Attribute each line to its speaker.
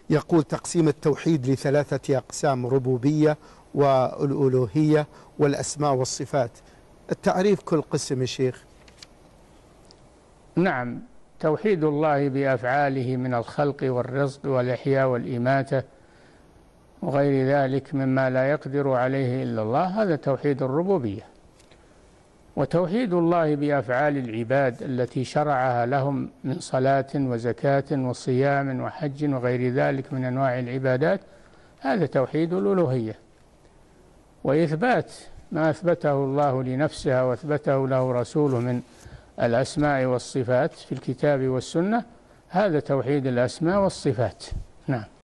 Speaker 1: يقول تقسيم التوحيد لثلاثة أقسام: ربوبية والألوهية والأسماء والصفات. التعريف كل قسم يا شيخ.
Speaker 2: نعم، توحيد الله بأفعاله من الخلق والرزق والإحياء والإماتة وغير ذلك مما لا يقدر عليه إلا الله، هذا توحيد الربوبية. وتوحيد الله بأفعال العباد التي شرعها لهم من صلاة وزكاة وصيام وحج وغير ذلك من أنواع العبادات، هذا توحيد الألوهية. وإثبات ما أثبته الله لنفسه وأثبته له رسوله من الأسماء والصفات في الكتاب والسنة، هذا توحيد الأسماء والصفات. نعم.